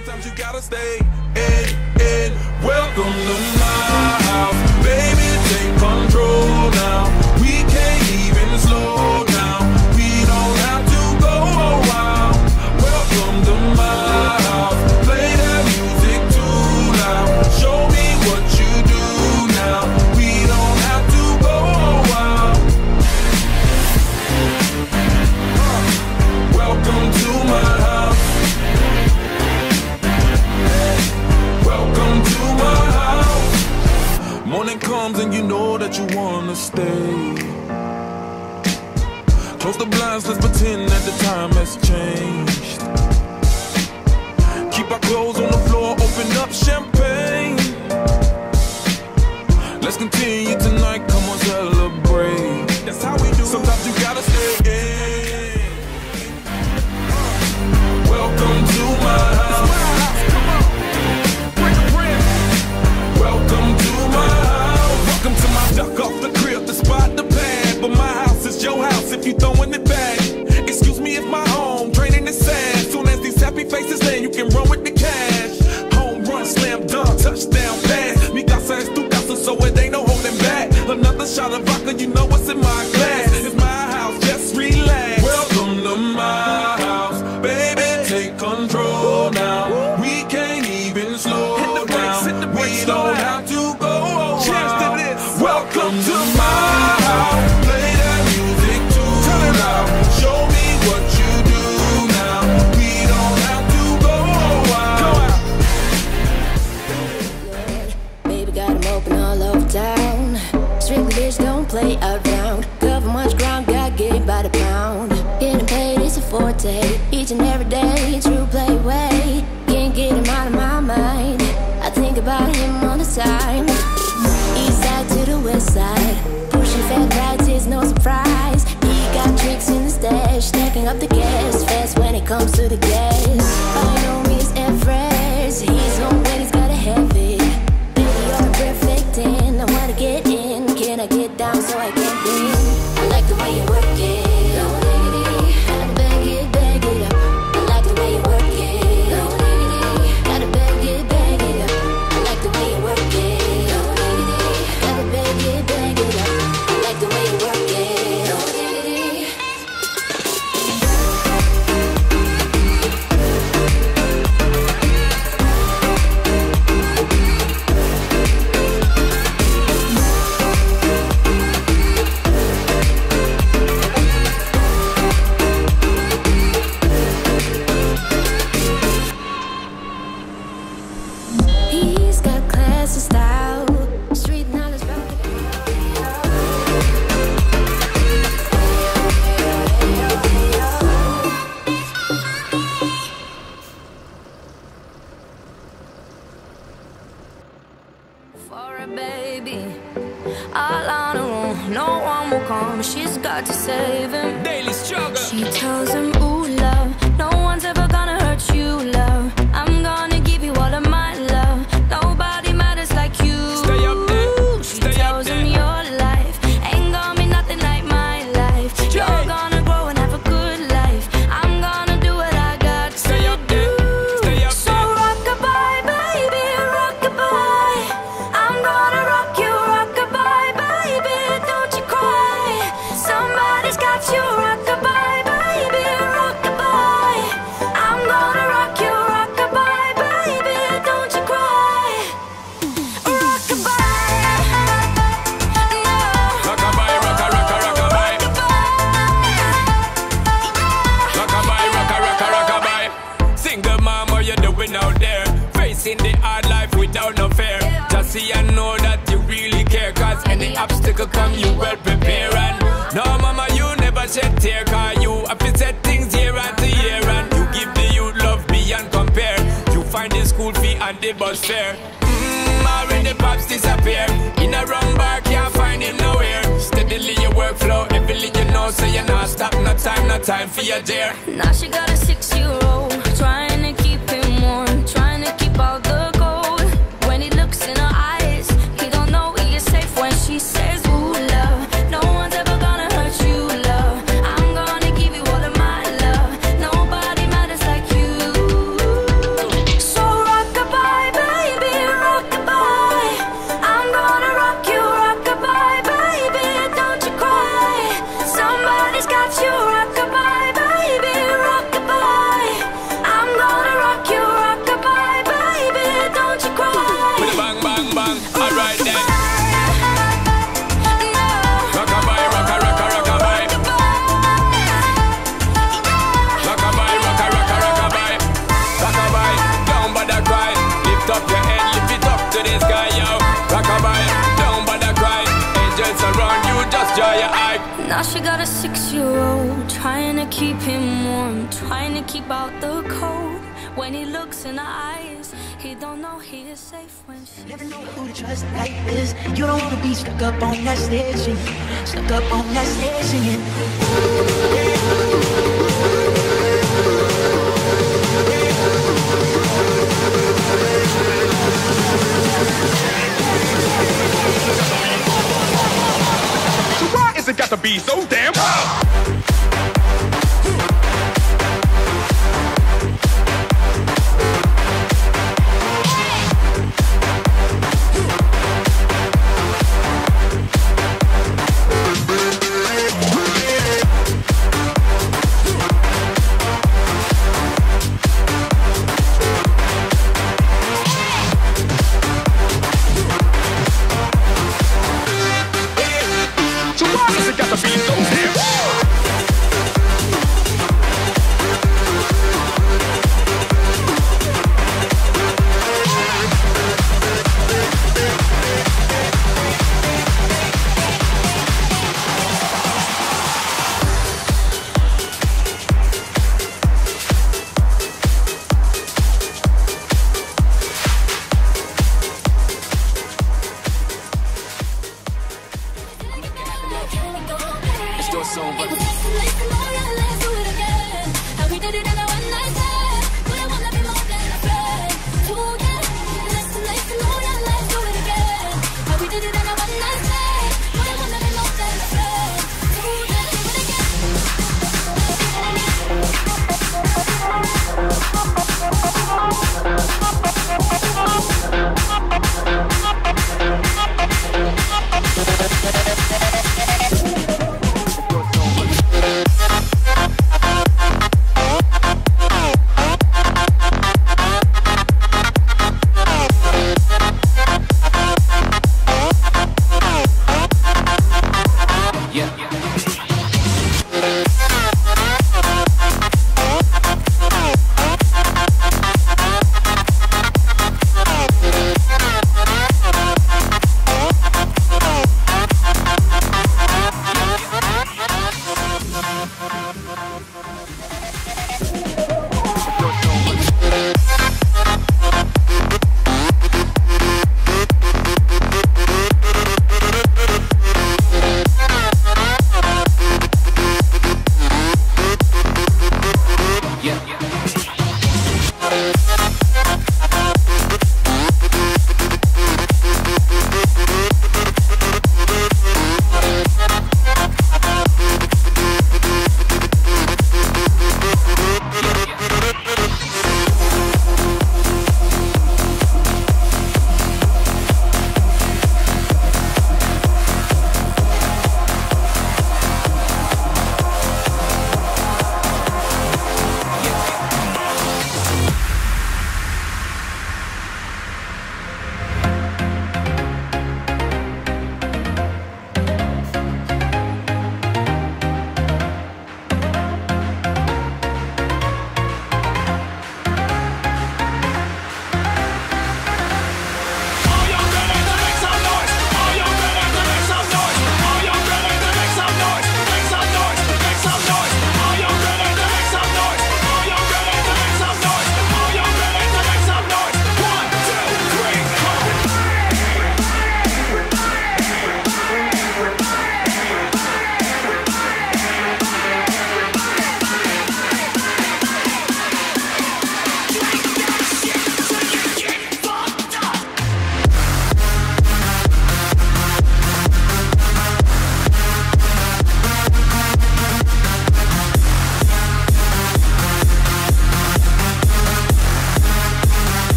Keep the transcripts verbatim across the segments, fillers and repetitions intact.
Sometimes you gotta stay in, in. Welcome to my house, baby, take control now. We can't even slow down. We don't have to go around. Welcome to my house, play that music too loud. Show me what you do now. We don't have to go around. Welcome to my house. Welcome to my house. Morning comes and you know that you wanna stay. Close the blinds, let's pretend that the time has changed. Keep our clothes on the floor, open up champagne. Let's continue tonight, come on, celebrate. That's how we do. Sometimes you gotta stay in. Welcome to my house. Come on, bring a friend. Welcome to my house. Welcome to my duck off the crib, the spot, the pad. But my house is your house if you throwing it back. Excuse me if my home draining is sad. Soon as these happy faces land, you can run with the cash. Home run, slam dunk, touchdown pass. Mi casa es tu casa, so it ain't no holding back. Another shot of vodka, you know what's in my glass. It's my house, just relax. Welcome to my house, baby, take control now. We can't even slow down. We don't have to go around. Welcome to my house, play that music too loud. Show me what you do now. We don't have to go around. Baby got 'em open all over town. Strictly bitch, don't play around. Cover much ground, got get by the pound. Getting paid is a forte, each and every day. True play way, can't get him out of my mind. I think about him all the time. East side to the west side, pushing fat rides is no surprise. He got tricks in the stash, stacking up the gas fast when it comes to the gas. By no means Everest, he's on when he's gotta have it. Baby, you're a perfect ten. I wanna get in, can I get down so I can win? I like the way you work it. Go diggity, gotta bag it, bag it up. I like the way you work it. Go diggity, gotta bag it, bag it up. I like the way you work it. Go diggity, gotta bag it, bag it up. I like the way you work it. Go diggity. He's got class and style, street knowledge. For a baby, all on her own, no one will come. She's got to save him. Daily struggle. She tells him, ooh, love, no one's ever gonna hurt you, love. I'm gonna give you all of my love. Nobody matters like you. Stay up there. She Stay tells up him there. your life ain't gonna be nothing like my life. You're gonna grow and have a good life. I'm gonna do what I got to Stay up do. there. Stay up So there. rock-a-bye, baby, rock-a-bye. I'm gonna rock you, rock-a-bye, baby, don't you cry. Somebody's got you, rock-a-bye, baby, rock-a-bye. I'm gonna rock you, rock-a-bye, baby, don't you cry. Rock-a-bye, no. Rockabye, rocka, rocka, rockabye. Rockabye, rocka, rocka, rockabye. Single mom, what you doing out there? Facing the hard life without no fear. Just see and know that you really care. Cause any obstacle come, you well prepare. And no, mama, you never shed tear. Cause you have to set things year after year. And you give the youth love beyond compare. You find the school fee and the bus fare. Mmm, already pops disappear. In a wrong bar, can't find him nowhere. Steadily your workflow, everything you know. So you not stop, no time, no time for your dear. Now she got a six-year-old, trying to keep him warm, trying to keep all the gold. When he looks in her eyes, he don't know he is safe when she says, ooh, love, no one's ever gonna hurt you, love. I'm gonna give you all of my love. Nobody matters like you. So Now she got a six-year-old, trying to keep him warm, trying to keep out the cold. When he looks in her eyes, he don't know he is safe when she Never know who to trust like this. You don't wanna be stuck up on that stage singing, stuck up on that stage singing. So why is it got to be so damn hard?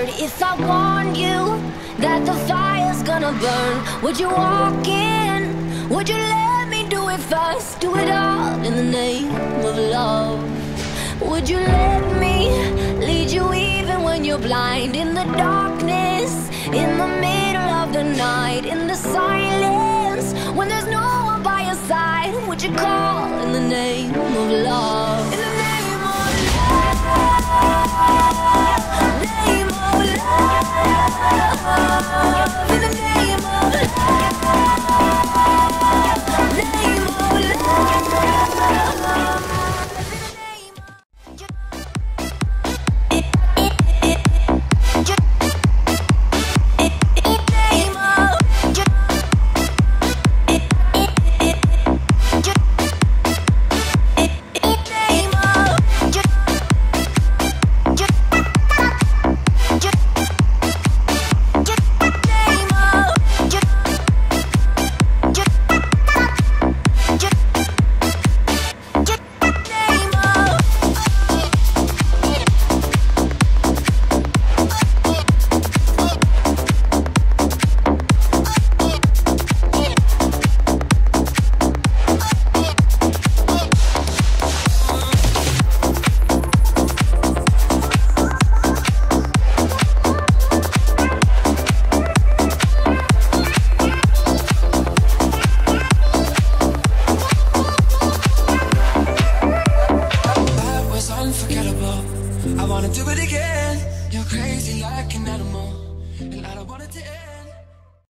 But if I warned you that the fire's gonna burn, would you walk in? Would you let me do it first? Do it all in the name of love. Would you let me lead you even when you're blind? In the darkness, in the middle of the night, in the silence, when there's no one by your side, would you call in the name of love? In the name of love, name of love, in the name